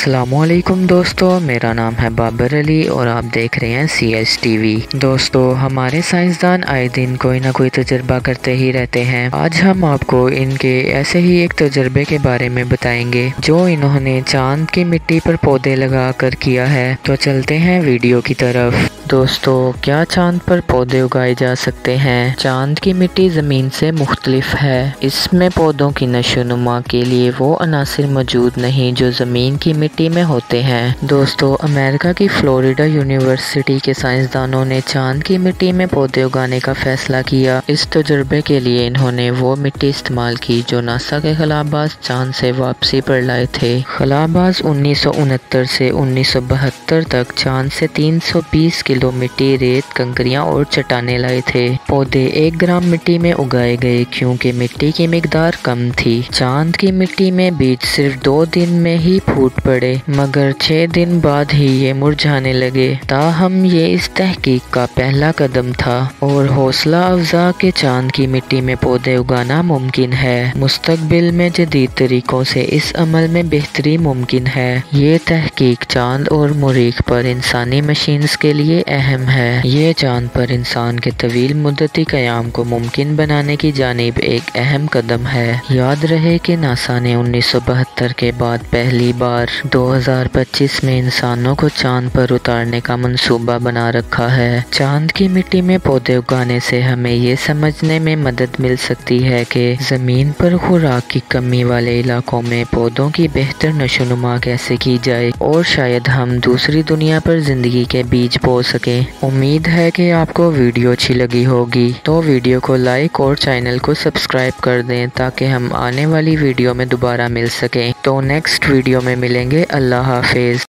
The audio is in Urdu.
السلام علیکم دوستو، میرا نام ہے بابر علی اور آپ دیکھ رہے ہیں CSTV۔ دوستو، ہمارے سائنسدان آئے دن کوئی نہ کوئی تجربہ کرتے ہی رہتے ہیں۔ آج ہم آپ کو ان کے ایسے ہی ایک تجربے کے بارے میں بتائیں گے جو انہوں نے چاند کی مٹی پر پودے لگا کر کیا ہے۔ تو چلتے ہیں ویڈیو کی طرف۔ دوستو، کیا چاند پر پودے اگائے جا سکتے ہیں؟ چاند کی مٹی زمین سے مختلف ہے۔ اس میں پودوں کی نشو و نما کے لیے وہ عناصر موجود نہیں جو زمین کی مٹی میں ہوتے ہیں۔ دوستو، امریکہ کی فلوریڈا یونیورسٹی کے سائنسدانوں نے چاند کی مٹی میں پودے اگانے کا فیصلہ کیا۔ اس تجربے کے لیے انہوں نے وہ مٹی استعمال کی جو ناسا کے خلاباز چاند سے واپسی پر لائے تھے۔ خلاباز 1969 سے 1972 تک چاند سے 320 کلو مٹی، ریت، کنکریاں اور چٹانیں لائے تھے۔ پودے 1 گرام مٹی میں اگائے گئے کیونکہ مٹی کی مقدار کم تھی۔ چاند کی مٹی میں بیج صرف 2 دن میں ہی پھوٹ پڑے، مگر 6 دن بعد ہی یہ مرجھانے لگے۔ تاہم یہ اس تحقیق کا پہلا قدم تھا اور حوصلہ افزا کہ چاند کی مٹی میں پودے اگانا ممکن ہے۔ مستقبل میں جدید طریقوں سے اس عمل میں بہتری ممکن ہے۔ یہ تحقیق چاند اور مریخ پر انسانی مشینز کے لیے اہم ہے۔ یہ چاند پر انسان کے طویل مدتی قیام کو ممکن بنانے کی جانب ایک اہم قدم ہے۔ یاد رہے کہ ناسا نے 1972 کے بعد پہلی بار 2025 میں انسانوں کو چاند پر اتارنے کا منصوبہ بنا رکھا ہے۔ چاند کی مٹی میں پودے اگانے سے ہمیں یہ سمجھنے میں مدد مل سکتی ہے کہ زمین پر خوراک کی کمی والے علاقوں میں پودوں کی بہتر نشو و نما کیسے کی جائے اور شاید ہم دوسری دنیا پر زندگی کے بیج بو سکیں۔ امید ہے کہ آپ کو ویڈیو اچھی لگی ہوگی، تو ویڈیو کو لائک اور چینل کو سبسکرائب کر دیں تاکہ ہم آنے والی ویڈیو میں دوبارہ مل سکیں۔ تو نیکسٹ ویڈیو میں ملیں گے۔ اللہ حافظ۔